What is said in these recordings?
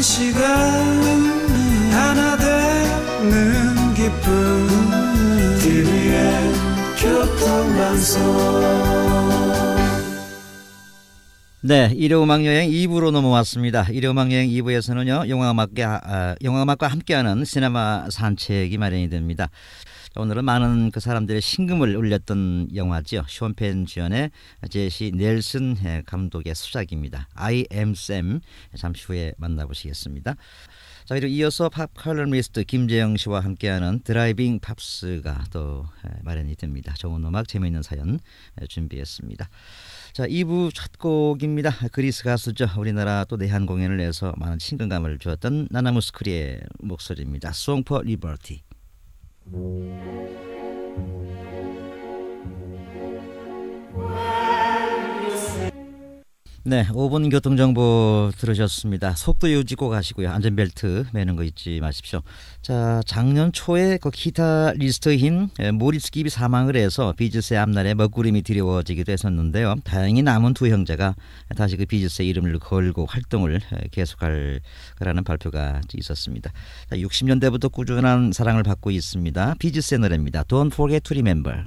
시간 하나 되는 기쁨 TVN 교통방송. 네, 일요음악여행 2부로 넘어왔습니다. 일요음악여행 2부에서는요 영화음악과 함께하는 시네마 산책이 마련이 됩니다. 오늘은 많은 그 사람들의 심금을 울렸던 영화죠. 쇼펜 주연의 제시 넬슨 감독의 수작입니다. I am Sam. 잠시 후에 만나보시겠습니다. 자, 그리고 이어서 팝 칼럼니스트 김재영 씨와 함께하는 드라이빙 팝스가 또 마련이 됩니다. 좋은 음악, 재미있는 사연 준비했습니다. 자, 2부 첫 곡입니다. 그리스 가수죠. 우리나라 또 내한 공연을 해서 많은 친근감을 주었던 나나 무스크리의 목소리입니다. Song for Liberty. 네, 5분 교통정보 들으셨습니다. 속도 유지고 가시고요. 안전벨트 매는 거 잊지 마십시오. 자, 작년 초에 그 기타리스트인 모리스 깁이 사망을 해서 비지스의 앞날에 먹구름이 드리워지기도 했었는데요. 다행히 남은 두 형제가 다시 그 비지스의 이름을 걸고 활동을 계속할 거라는 발표가 있었습니다. 자, 60년대부터 꾸준한 사랑을 받고 있습니다. 비지스의 노래입니다. Don't forget to remember.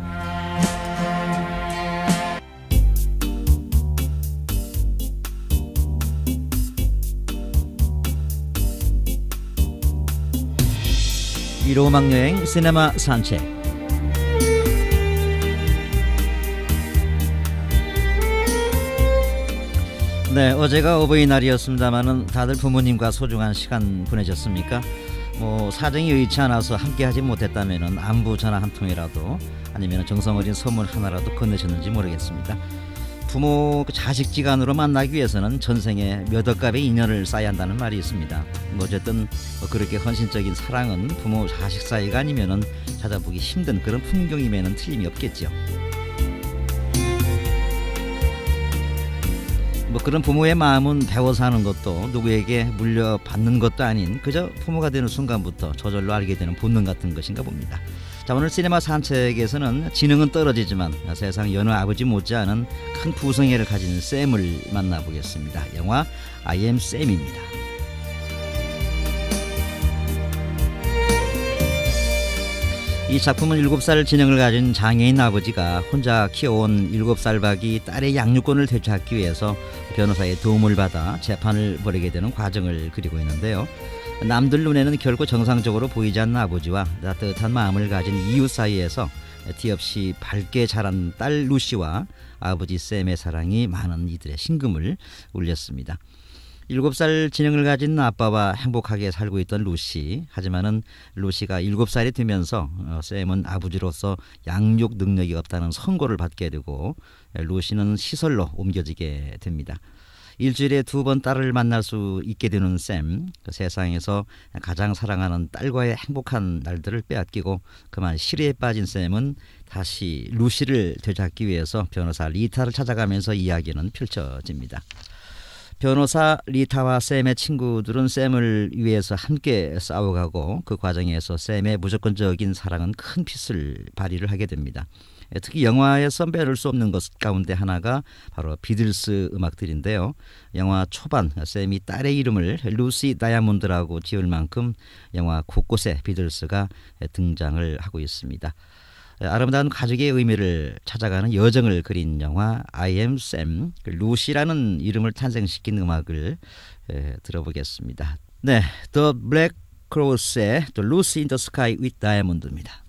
일요음악여행 시네마 산책. 네, 어제가 어버이날이었습니다만은 다들 부모님과 소중한 시간 보내셨습니까? 뭐 사정이 여의치 않아서 함께하지 못했다면은 안부 전화 한 통이라도 아니면 정성어린 선물 하나라도 건네셨는지 모르겠습니다. 부모 자식지간으로 만나기 위해서는 전생에 몇 억갑의 인연을 쌓아야 한다는 말이 있습니다. 어쨌든 그렇게 헌신적인 사랑은 부모 자식 사이가 아니면은 찾아보기 힘든 그런 풍경임에는 틀림이 없겠죠. 뭐 그런 부모의 마음은 배워서 하는 것도 누구에게 물려받는 것도 아닌 그저 부모가 되는 순간부터 저절로 알게 되는 본능 같은 것인가 봅니다. 자, 오늘 시네마 산책에서는 지능은 떨어지지만 세상 여느 아버지 못지않은 큰 부성애를 가진 샘을 만나보겠습니다. 영화 I am Sam입니다. 이 작품은 7살 지능을 가진 장애인 아버지가 혼자 키워온 7살 박이 딸의 양육권을 되찾기 위해서 변호사의 도움을 받아 재판을 벌이게 되는 과정을 그리고 있는데요. 남들 눈에는 결코 정상적으로 보이지 않는 아버지와 따뜻한 마음을 가진 이웃 사이에서 티없이 밝게 자란 딸 루시와 아버지 샘의 사랑이 많은 이들의 심금을 울렸습니다. 7살 지능을 가진 아빠와 행복하게 살고 있던 루시. 하지만은 루시가 7살이 되면서 샘은 아버지로서 양육 능력이 없다는 선고를 받게 되고 루시는 시설로 옮겨지게 됩니다. 일주일에 2번 딸을 만날 수 있게 되는 샘, 그 세상에서 가장 사랑하는 딸과의 행복한 날들을 빼앗기고 그만 시리에 빠진 샘은 다시 루시를 되찾기 위해서 변호사 리타를 찾아가면서 이야기는 펼쳐집니다. 변호사 리타와 샘의 친구들은 샘을 위해서 함께 싸워가고 그 과정에서 샘의 무조건적인 사랑은 큰 빛을 발휘를 하게 됩니다. 특히 영화에서 빼놓을 수 없는 것 가운데 하나가 바로 비틀스 음악들인데요. 영화 초반 샘이 딸의 이름을 루시 다이아몬드라고 지을 만큼 영화 곳곳에 비틀스가 등장을 하고 있습니다. 아름다운 가족의 의미를 찾아가는 여정을 그린 영화 I am Sam, 루시라는 이름을 탄생시킨 음악을 들어보겠습니다. 네, The Black Crowes의 The Lucy in the Sky with Diamond입니다.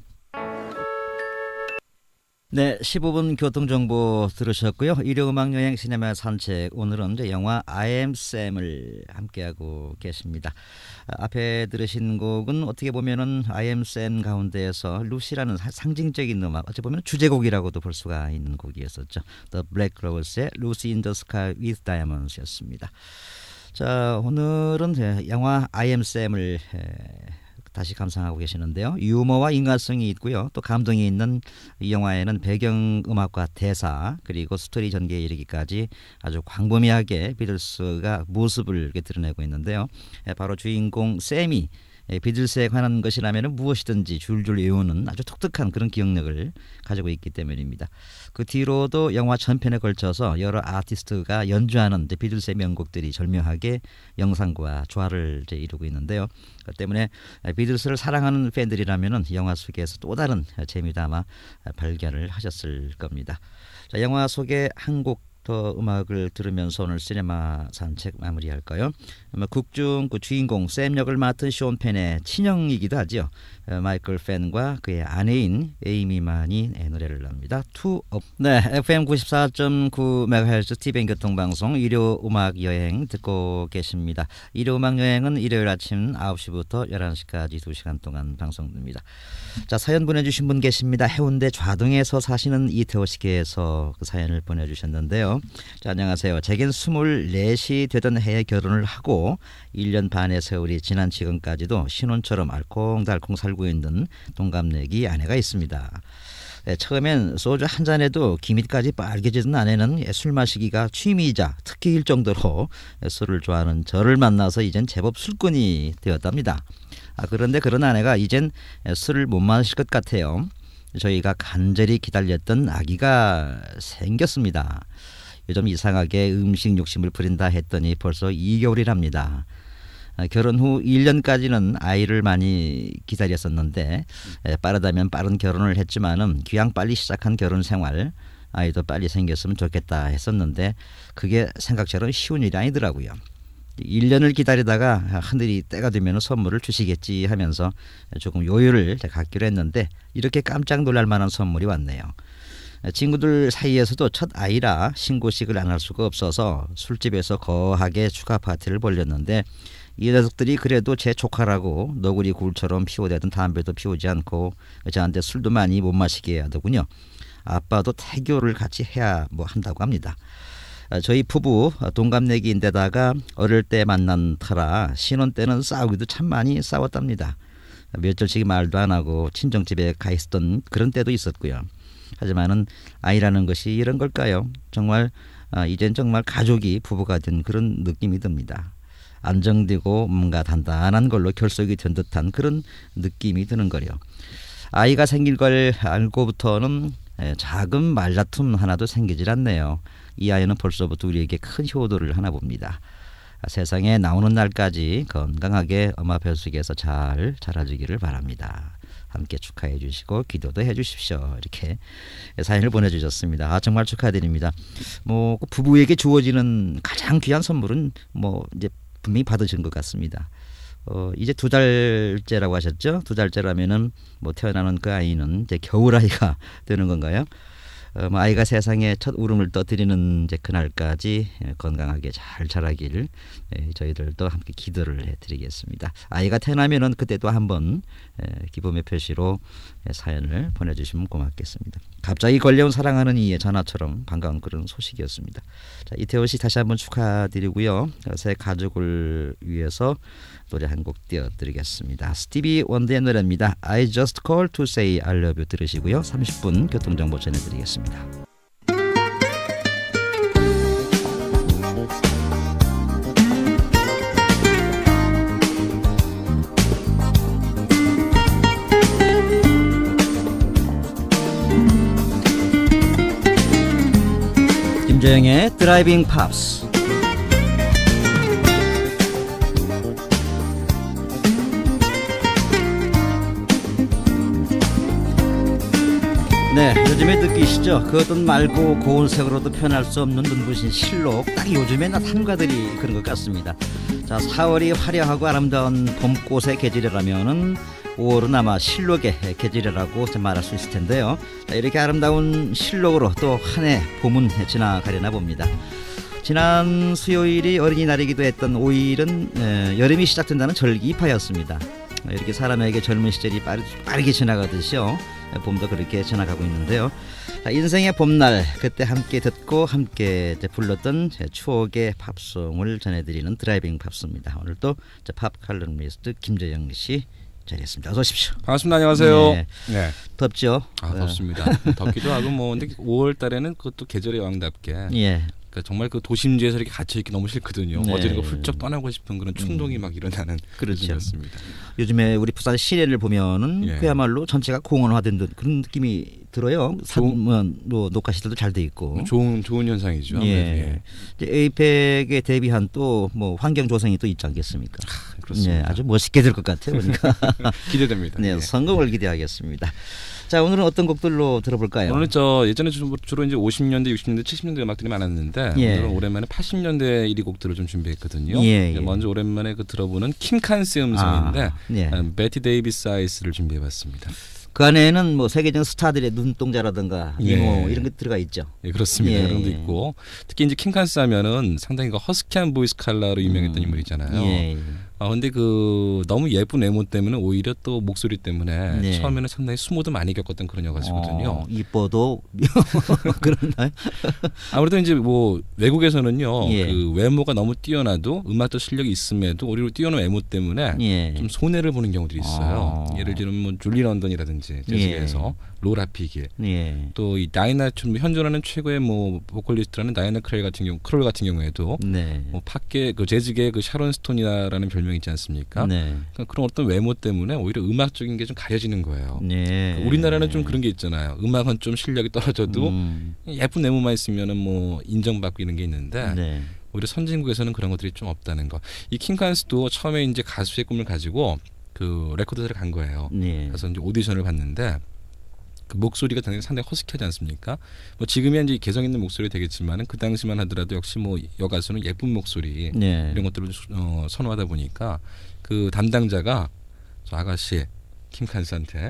네, 15분 교통정보 들으셨고요. 일요음악여행 시네마 산책, 오늘은 이제 영화 I am Sam을 함께하고 계십니다. 앞에 들으신 곡은 어떻게 보면은 I am Sam 가운데에서 루시라는 상징적인 음악, 어찌 보면 주제곡이라고도 볼 수가 있는 곡이었었죠. The Black Crowes의 Lucy in the Sky with Diamonds였습니다. 자, 오늘은 영화 I am Sam을 다시 감상하고 계시는데요. 유머와 인간성이 있고요. 또 감동이 있는 이 영화에는 배경음악과 대사 그리고 스토리 전개에 이르기까지 아주 광범위하게 비틀스가 모습을 이렇게 드러내고 있는데요. 바로 주인공 샘이 비틀스에 관한 것이라면 무엇이든지 줄줄 외우는 아주 독특한 그런 기억력을 가지고 있기 때문입니다. 그 뒤로도 영화 전편에 걸쳐서 여러 아티스트가 연주하는 비틀스의 명곡들이 절묘하게 영상과 조화를 이루고 있는데요. 그 때문에 비틀스를 사랑하는 팬들이라면 영화 속에서 또 다른 재미도 아마 발견을 하셨을 겁니다. 자, 영화 속의 한 곡 더 음악을 들으면서 오늘 시네마 산책 마무리할까요? 극중 그 주인공 샘 역을 맡은 쇼온 펜의 친형이기도 하죠. 마이클 펜과 그의 아내인 에이미만이 노래를 합니다. 네, FM 94.9MHz TVN 교통방송 일요 음악 여행 듣고 계십니다. 일요 음악 여행은 일요일 아침 9시부터 11시까지 2시간 동안 방송됩니다. 자, 사연 보내주신 분 계십니다. 해운대 좌동에서 사시는 이태호 씨께서 그 사연을 보내주셨는데요. 자, 안녕하세요. 제겐 24시 되던 해에 결혼을 하고 1년 반의 세월이 지난 지금까지도 신혼처럼 알콩달콩 살고 있는 동갑내기 아내가 있습니다. 네, 처음엔 소주 한 잔에도 기미까지 빨개지던 아내는 술 마시기가 취미이자 특기일 정도로 술을 좋아하는 저를 만나서 이젠 제법 술꾼이 되었답니다. 그런데 그런 아내가 이젠 술을 못 마실 것 같아요. 저희가 간절히 기다렸던 아기가 생겼습니다. 요즘 이상하게 음식 욕심을 부린다 했더니 벌써 2개월이랍니다. 결혼 후 1년까지는 아이를 많이 기다렸었는데 빠르다면 빠른 결혼을 했지만은 귀양 빨리 시작한 결혼 생활, 아이도 빨리 생겼으면 좋겠다 했었는데 그게 생각처럼 쉬운 일이 아니더라고요. 1년을 기다리다가 하늘이 때가 되면 선물을 주시겠지 하면서 조금 여유를 갖기로 했는데 이렇게 깜짝 놀랄 만한 선물이 왔네요. 친구들 사이에서도 첫 아이라 신고식을 안 할 수가 없어서 술집에서 거하게 축하 파티를 벌였는데 이 녀석들이 그래도 제 조카라고 너구리 굴처럼 피워대던 담배도 피우지 않고 저한테 술도 많이 못 마시게 하더군요. 아빠도 태교를 같이 해야 한다고 합니다. 저희 부부 동갑내기인데다가 어릴 때 만난 터라 신혼 때는 싸우기도 참 많이 싸웠답니다. 며칠씩 말도 안 하고 친정집에 가 있었던 그런 때도 있었고요. 하지만은 아이라는 것이 이런 걸까요? 정말 이젠 정말 가족이 부부가 된 그런 느낌이 듭니다. 안정되고 뭔가 단단한 걸로 결속이 된 듯한 그런 느낌이 드는 거요. 아이가 생길 걸 알고부터는 작은 말다툼 하나도 생기질 않네요. 이 아이는 벌써부터 우리에게 큰 효도를 하나 봅니다. 세상에 나오는 날까지 건강하게 엄마 뱃속에서 잘 자라주기를 바랍니다. 함께 축하해 주시고 기도도 해 주십시오. 이렇게 사연을 보내주셨습니다. 정말 축하드립니다. 부부에게 주어지는 가장 귀한 선물은 이제 분명히 받으신 것 같습니다. 이제 2달째라고 하셨죠? 2달째라면은 태어나는 그 아이는 이제 겨울 아이가 되는 건가요? 아이가 세상에 첫 울음을 떠드리는 이제 그날까지 건강하게 잘 자라길 저희들도 함께 기도를 해드리겠습니다. 아이가 태어나면은 그때도 한번 기쁨의 표시로 사연을 보내주시면 고맙겠습니다. 갑자기 걸려온 사랑하는 이의 전화처럼 반가운 그런 소식이었습니다. 자, 이태호 씨 다시 한번 축하드리고요. 새 가족을 위해서 노래 한 곡 띄워드리겠습니다. 스티비 원더의 노래입니다. I just called to say I love you 들으시고요. 30분 교통정보 전해드리겠습니다. 김재영의 드라이빙 팝스. 네, 요즘에 느끼시죠? 그 어떤 맑고 고운 색으로도 표현할 수 없는 눈부신 실록. 딱 요즘에 한가들이 그런 것 같습니다. 자, 4월이 화려하고 아름다운 봄꽃의 계절이라면은 5월은 아마 실록의 계절이라고 말할 수 있을 텐데요. 자, 이렇게 아름다운 실록으로 또 한 해 봄은 지나가려나 봅니다. 지난 수요일이 어린이날이기도 했던 5일은 여름이 시작된다는 절기파였습니다. 이렇게 사람에게 젊은 시절이 빠르게 지나가듯이요. 봄도 그렇게 지나가고 있는데요. 자, 인생의 봄날 그때 함께 듣고 함께 불렀던 추억의 팝송을 전해드리는 드라이빙 팝스입니다. 오늘 또 팝 칼럼니스트 김재영 씨 자리했습니다. 어서 오십시오. 반갑습니다. 안녕하세요. 네. 덥죠? 덥습니다. 덥기도 하고 근데 5월 달에는 그것도 계절의 왕답게 그러니까 정말 그 도심지에서 이렇게 갇혀 있기 너무 싫거든요. 네. 어디론가 훌쩍 떠나고 싶은 그런 충동이 막 일어나는 그렇죠. 요즘이었습니다. 요즘에 우리 부산 시내를 보면은 예. 그야말로 전체가 공원화된 듯 그런 느낌이 들어요. 뭐 녹화 시설도 잘 돼 있고. 좋은 현상이죠. 아무래도. 예. 이제 에이펙에 대비한 또 뭐 환경 조성이 또 있지 않겠습니까? 그렇습니다. 네, 아주 멋있게 될 것 같아요. 그러니까. 기대됩니다. 네, 예. 성공을 기대하겠습니다. 자, 오늘은 어떤 곡들로 들어볼까요? 오늘은 예전에 주로 이제 50년대, 60년대, 70년대 음악들이 많았는데 예. 오늘은 오랜만에 80년대 1위 곡들을 좀 준비했거든요. 예, 예. 먼저 오랜만에 들어보는 킴 칸스의 음성인데 예. 베티 데이비스 아이스를 준비해봤습니다. 그 안에는 뭐 세계적 스타들의 눈동자라든가 미모 예. 이런 게 들어가 있죠. 예, 그렇습니다. 예. 그런 것도 있고 특히 이제 킴 칸스 하면은 상당히 그 허스키한 보이스 칼라로 유명했던 인물이잖아요. 예. 근데 너무 예쁜 외모 때문에 오히려 또 목소리 때문에 네. 처음에는 상당히 수모도 많이 겪었던 그런 여가수거든요. 이뻐도 그런가요? 아무래도 이제 뭐 외국에서는요, 예. 그 외모가 너무 뛰어나도 음악적 실력이 있음에도 오히려 뛰어난 외모 때문에 예. 좀 손해를 보는 경우들이 있어요. 예를 들면 뭐 줄리 런던이라든지 재즈계에서 로라 피길, 예. 또 이 현존하는 최고의 뭐 보컬리스트라는 다이애나 크롤 같은 경우에도 네. 뭐 팝계 그 재즈계 그 샤론 스톤이라는 별명이 있지 않습니까? 네. 그러니까 그런 어떤 외모 때문에 오히려 음악적인 게 좀 가려지는 거예요. 네. 우리나라는 좀 그런 게 있잖아요. 음악은 좀 실력이 떨어져도 예쁜 외모만 있으면은 뭐 인정받고 이런 게 있는데 네. 오히려 선진국에서는 그런 것들이 좀 없다는 거. 이 킹칸스도 처음에 이제 가수의 꿈을 가지고 그 레코드사를 간 거예요. 네. 그래서 이제 오디션을 봤는데 그 목소리가 상당히 허스키하지 않습니까? 뭐 지금이야 이제 개성 있는 목소리 되겠지만은 그 당시만 하더라도 역시 뭐 여가수는 예쁜 목소리 네. 이런 것들을 선호하다 보니까 그 담당자가 저 아가씨 킴칸스한테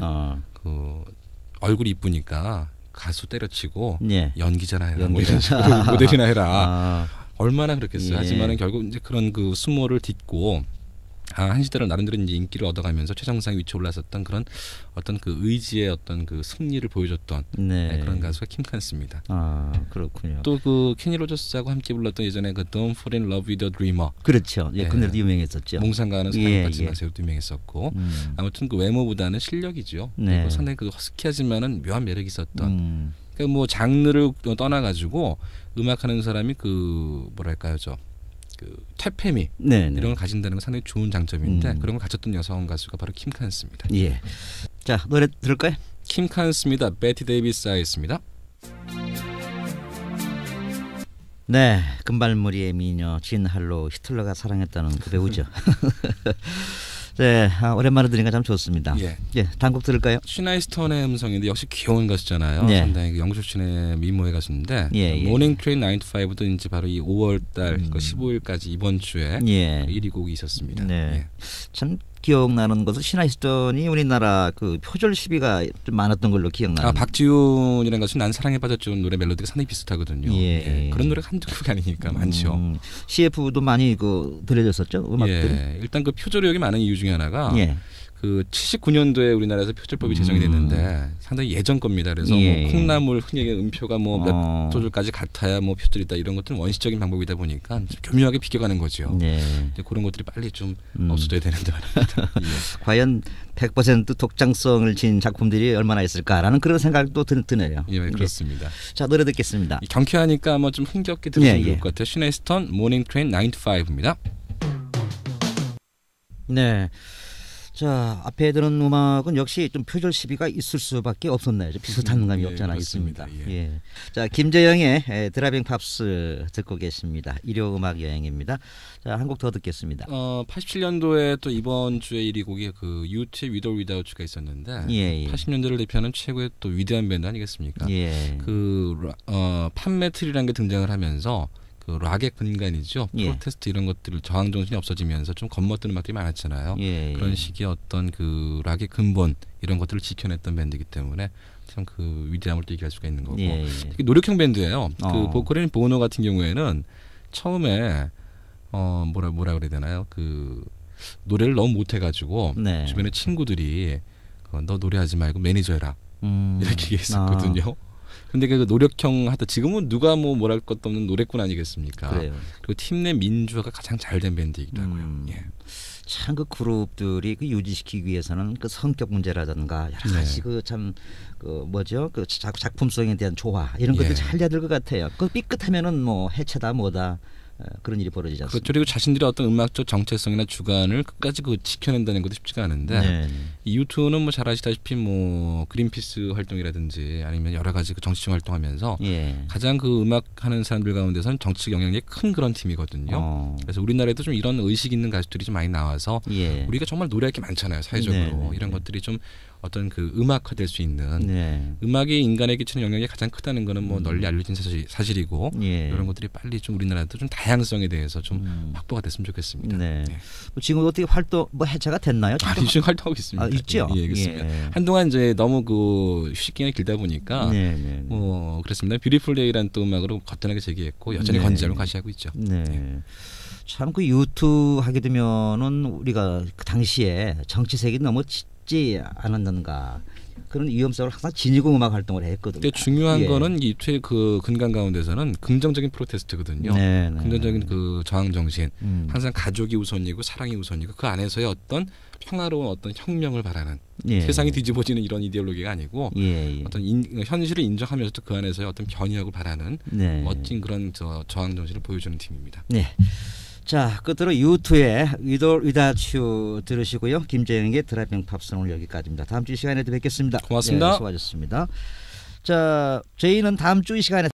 그 얼굴이 이쁘니까 가수 때려치고 네. 연기자나 해라 뭐 이런 식으로 모델이나 해라 얼마나 그렇겠어요. 예. 하지만은 결국 이제 그런 그 수모를 딛고 한 시대로 나름대로 이제 인기를 얻어가면서 최정상 위치에 올랐었던 그런 어떤 그 의지의 어떤 그 승리를 보여줬던 네. 그런 가수가 킴칸스입니다. 그렇군요. 또 그 케니 로저스하고 함께 불렀던 예전에 그 Don't Fall in Love with a Dreamer. 그렇죠. 예, 예. 그 노래도 유명했었죠. 몽상가는 예, 사랑받지 예. 마세요도 유명했었고 아무튼 그 외모보다는 실력이죠. 네. 그리고 상당히 그 허스키하지만은 묘한 매력이 있었던. 그러니까 뭐 장르를 떠나가지고 음악하는 사람이 그 뭐랄까요, 그 퇴폐미 네, 이런 걸 가진다는 건 상당히 좋은 장점인데 그런 걸 가졌던 여성 가수가 바로 킴칸스입니다. 예. 자, 노래 들을까요? 킴칸스입니다. 베티 데이비스 아이스입니다. 네, 금발머리의 미녀 진 할로 히틀러가 사랑했다는 그 배우죠. 네, 오랜만에 들으니까 참 좋습니다. 예. 예, 단곡 들을까요? 슈나이스턴의 음성인데 역시 귀여운 가수잖아요. 네. 상당히 그 영국 출신의 미모의 가수인데 예, 예. 모닝 트레인 9 to 5도 이제 바로 이 5월달 15일까지 이번 주에 예. 1위 곡이 있었습니다. 네. 예. 참 기억나는 것은 슈나이스턴이 우리나라 그 표절 시비가 좀 많았던 걸로 기억나는. 박지훈이라는 가수 난 사랑에 빠졌죠 노래 멜로디가 상당히 비슷하거든요. 예. 그런 노래가 한두 곡이 아니니까 많죠. CF도 많이 그 들려졌었죠 음악들이. 예. 일단 그 표절 의혹이 많은 이유 중에 하나가 예. 그 79년도에 우리나라에서 표절법이 제정이 됐는데 상당히 예전 겁니다. 그래서 예. 뭐 콩나물 흔히 음표가 뭐 몇 조절까지 같아야 뭐 표절이다 이런 것들은 원시적인 방법이다 보니까 좀 교묘하게 비껴가는 거죠. 네. 이제 그런 것들이 빨리 좀 없어져야 되는데 말입니다. 예. 과연 100% 독창성을 지닌 작품들이 얼마나 있을까라는 그런 생각도 드네요. 예, 그렇습니다. 자, 노래 듣겠습니다. 경쾌하니까 뭐 좀 흥겹게 들으시면 예, 좋을 예. 것 같아요. 슈나이스턴 모닝 트레인 9 to 5입니다. 네. 자, 앞에 들은 음악은 역시 좀 표절 시비가 있을 수밖에 없었나요? 좀 비슷한 감이 예, 없지 않아 그렇습니다. 있습니다. 예. 예. 자, 김재영의 드라이빙 팝스 듣고 계십니다. 일요 음악 여행입니다. 자, 한 곡 더 듣겠습니다. 87년도에 또 이번 주에 1위 곡이 그 U2의 With or Without가 있었는데 예, 예. 80년대를 대표하는 최고의 또 위대한 밴드 아니겠습니까? 예. 팝메틀이라는 게 등장을 하면서 그 락의 근간이죠. 예. 프로테스트 이런 것들을 저항 정신이 없어지면서 좀 겁먹드는 음악들이 많았잖아요. 예. 그런 식의 어떤 그 락의 근본 이런 것들을 지켜냈던 밴드이기 때문에 참 그 위대함을 또 얘기할 수가 있는 거고. 예. 특히 노력형 밴드예요. 어. 그 보컬인 보노 같은 경우에는 처음에 뭐라 그래야 되나요? 그 노래를 너무 못해가지고 네. 주변에 친구들이 너 노래하지 말고 매니저 해라 이렇게 얘기했었거든요. 근데 그 노력형 하다 지금은 누가 뭐 뭐랄 것도 없는 노래꾼 아니겠습니까? 그래요. 그리고 팀 내 민주화가 가장 잘된 밴드이기도 하고요. 예. 참 그 그룹들이 그 유지시키기 위해서는 그 성격 문제라든가 여러 가지 네. 그 참 그 뭐죠 그 작품성에 대한 조화 이런 예. 것들 잘 해야 될 것 같아요. 그 삐끗하면은 뭐 해체다 뭐다 그런 일이 벌어지지 않습니까? 그렇죠. 그리고 자신들의 어떤 음악적 정체성이나 주관을 끝까지 그 지켜낸다는 것도 쉽지가 않은데 네. 이 U2는 뭐 잘 아시다시피 뭐 그린피스 활동이라든지 아니면 여러 가지 그 정치적 활동하면서 예. 가장 그 음악 하는 사람들 가운데서는 정치적 영향력이 큰 그런 팀이거든요. 그래서 우리나라에도 좀 이런 의식 있는 가수들이 좀 많이 나와서 예. 우리가 정말 노래할 게 많잖아요. 사회적으로 네, 네, 이런 네. 것들이 좀 어떤 그 음악화될 수 있는 네. 음악이 인간에게 끼치는 영향이 가장 크다는 거는 뭐 널리 알려진 사실이고 예. 이런 것들이 빨리 좀 우리나라도 좀 다양성에 대해서 좀 확보가 됐으면 좋겠습니다. 네. 네. 뭐 지금 어떻게 활동 뭐 해체가 됐나요? 아니 지금 활동하고 있습니다. 아, 있죠. 예, 그렇습니다. 예. 한동안 이제 너무 그 휴식 기간이 길다 보니까 네, 네. 뭐 그렇습니다. 뷰티풀 데이라는 또 음악으로 거뜬하게 재기했고 여전히 네. 건재함을 과시하고 있죠. 네. 참 그 유튜 하게 되면은 우리가 그 당시에 정치색이 너무 짙지 않았는가 그런 위험성을 항상 지니고 음악 활동을 했거든요. 근데 중요한 예. 거는 이 투의 그 근간 가운데서는 긍정적인 프로테스트거든요. 네, 네. 긍정적인 그 저항 정신, 항상 항상 가족이 우선이고 사랑이 우선이고 그 안에서의 어떤 평화로운 어떤 혁명을 바라는 예. 세상이 뒤집어지는 이런 이데올로기가 아니고 예, 예. 어떤 현실을 인정하면서도 그 안에서의 어떤 변혁을 바라는 네. 멋진 그런 저항 정신을 보여주는 팀입니다. 네. 자, 끝으로 U2의 Without You 들으시고요. 김재영의 드라이빙 팝스 오늘 여기까지입니다. 다음 주 이 시간에도 뵙겠습니다. 고맙습니다. 네, 수고하셨습니다. 자, 저희는 다음 주 이 시간에